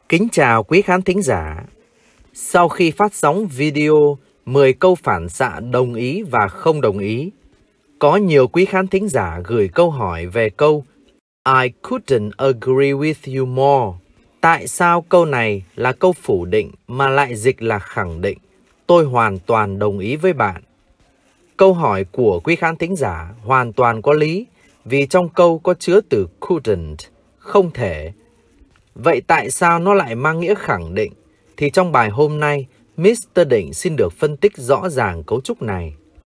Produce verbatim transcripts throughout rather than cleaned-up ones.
Kính chào quý khán thính giả. Sau khi phát sóng video mười câu phản xạ đồng ý và không đồng ý, có nhiều quý khán thính giả gửi câu hỏi về câu I couldn't agree with you more. Tại sao câu này là câu phủ định mà lại dịch là khẳng định? Tôi hoàn toàn đồng ý với bạn. Câu hỏi của quý khán thính giả hoàn toàn có lý vì trong câu có chứa từ couldn't, không thể. Vậy tại sao nó lại mang nghĩa khẳng định? Thì trong bài hôm nay, mít tơ Định xin được phân tích rõ ràng cấu trúc này.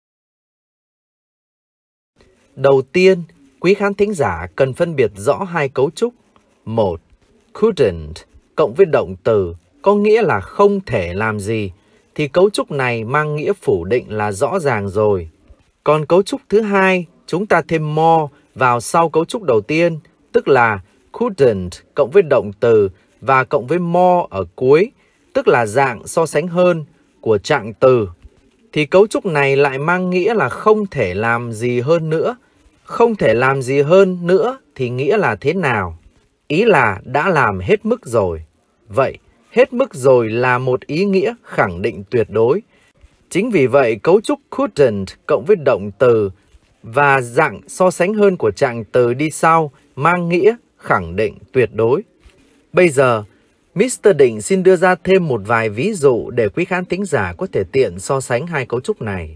Đầu tiên, quý khán thính giả cần phân biệt rõ hai cấu trúc. Một, couldn't cộng với động từ có nghĩa là không thể làm gì, thì cấu trúc này mang nghĩa phủ định là rõ ràng rồi. Còn cấu trúc thứ hai, chúng ta thêm more vào sau cấu trúc đầu tiên, tức là couldn't cộng với động từ và cộng với more ở cuối, tức là dạng so sánh hơn của trạng từ. Thì cấu trúc này lại mang nghĩa là không thể làm gì hơn nữa. Không thể làm gì hơn nữa thì nghĩa là thế nào? Ý là đã làm hết mức rồi. Vậy, hết mức rồi là một ý nghĩa khẳng định tuyệt đối. Chính vì vậy, cấu trúc couldn't cộng với động từ và dạng so sánh hơn của trạng từ đi sau mang nghĩa khẳng định tuyệt đối. Bây giờ, mít tơ Định xin đưa ra thêm một vài ví dụ để quý khán thính giả có thể tiện so sánh hai cấu trúc này.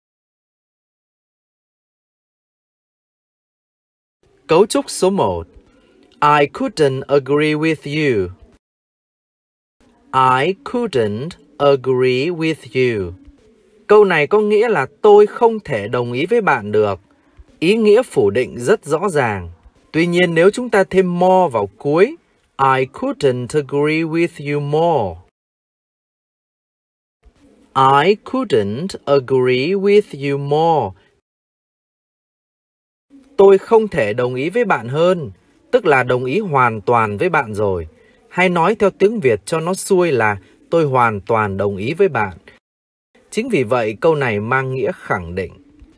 Cấu trúc số một. I couldn't agree with you. I couldn't agree with you. Câu này có nghĩa là tôi không thể đồng ý với bạn được. Ý nghĩa phủ định rất rõ ràng. Tuy nhiên nếu chúng ta thêm more vào cuối, I couldn't agree with you more. I couldn't agree with you more. Tôi không thể đồng ý với bạn hơn, tức là đồng ý hoàn toàn với bạn rồi. Hay nói theo tiếng Việt cho nó xuôi là tôi hoàn toàn đồng ý với bạn. Chính vì vậy câu này mang nghĩa khẳng định.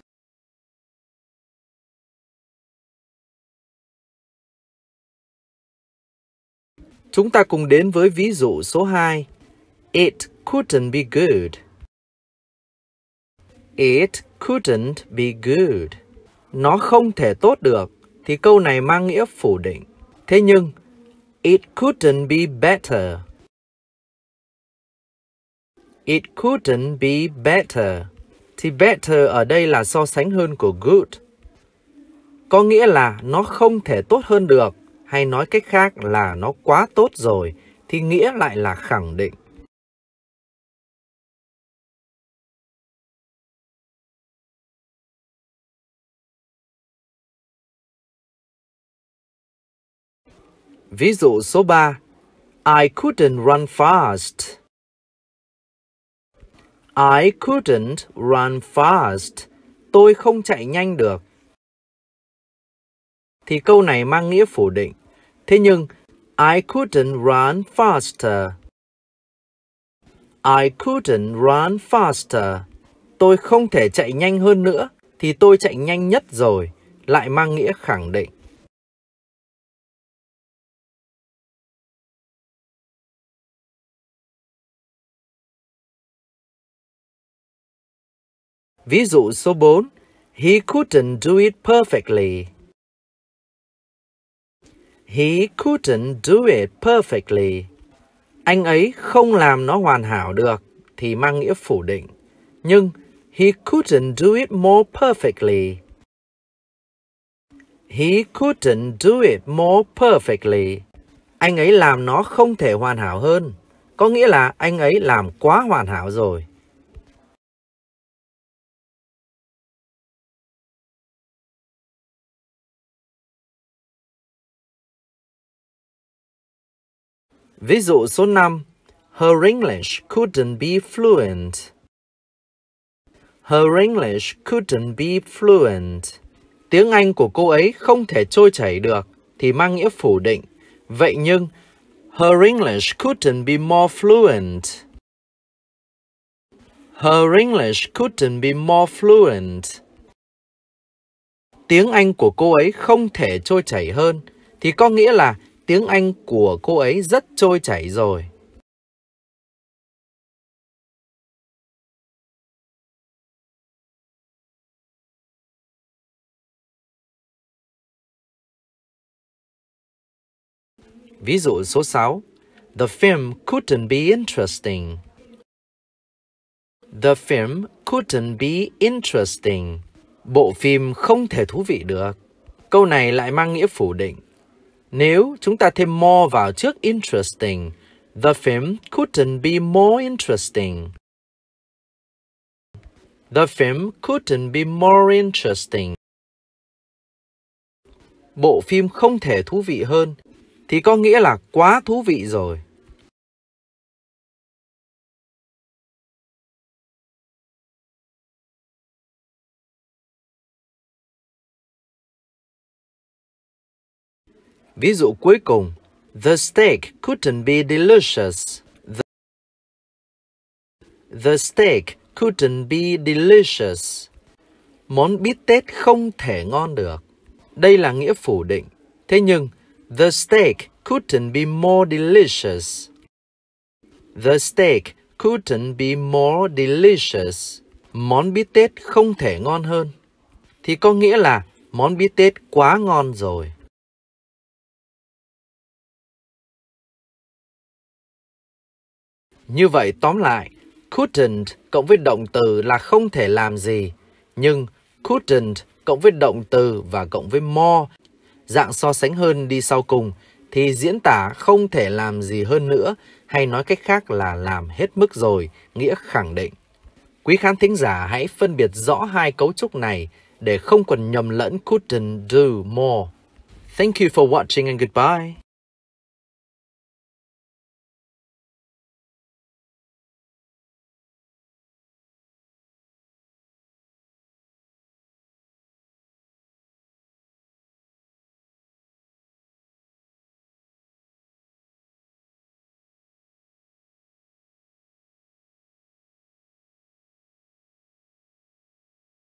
Chúng ta cùng đến với ví dụ số hai. It couldn't be good. It couldn't be good. Nó không thể tốt được, thì câu này mang nghĩa phủ định. Thế nhưng, it couldn't be better. It couldn't be better. Thì better ở đây là so sánh hơn của good. Có nghĩa là nó không thể tốt hơn được, hay nói cách khác là nó quá tốt rồi, thì nghĩa lại là khẳng định. Ví dụ số ba. I couldn't run fast. I couldn't run fast. Tôi không chạy nhanh được. Thì câu này mang nghĩa phủ định. Thế nhưng, I couldn't run faster. I couldn't run faster. Tôi không thể chạy nhanh hơn nữa, thì tôi chạy nhanh nhất rồi, lại mang nghĩa khẳng định. Ví dụ số bốn. He couldn't do it perfectly. He couldn't do it perfectly. Anh ấy không làm nó hoàn hảo được, thì mang nghĩa phủ định. Nhưng he couldn't do it more perfectly. He couldn't do it more perfectly. Anh ấy làm nó không thể hoàn hảo hơn. Có nghĩa là anh ấy làm quá hoàn hảo rồi. Ví dụ số năm. Her English couldn't be fluent. Her English couldn't be fluent. Tiếng Anh của cô ấy không thể trôi chảy được, thì mang nghĩa phủ định. Vậy nhưng, her English couldn't be more fluent. Her English couldn't be more fluent. Tiếng Anh của cô ấy không thể trôi chảy hơn, thì có nghĩa là tiếng Anh của cô ấy rất trôi chảy rồi. Ví dụ số sáu. The film couldn't be interesting. The film couldn't be interesting. Bộ phim không thể thú vị được. Câu này lại mang nghĩa phủ định. Nếu chúng ta thêm more vào trước interesting, the film couldn't be more interesting. The film couldn't be more interesting. Bộ phim không thể thú vị hơn thì có nghĩa là quá thú vị rồi. Ví dụ cuối cùng. The steak couldn't be delicious. The, the steak couldn't be delicious. Món bít tết không thể ngon được. Đây là nghĩa phủ định. Thế nhưng, the steak couldn't be more delicious. The steak couldn't be more delicious. Món bít tết không thể ngon hơn. Thì có nghĩa là món bít tết quá ngon rồi. Như vậy tóm lại, couldn't cộng với động từ là không thể làm gì. Nhưng couldn't cộng với động từ và cộng với more, dạng so sánh hơn đi sau cùng, thì diễn tả không thể làm gì hơn nữa, hay nói cách khác là làm hết mức rồi, nghĩa khẳng định. Quý khán thính giả hãy phân biệt rõ hai cấu trúc này để không còn nhầm lẫn couldn't do more. Thank you for watching and goodbye.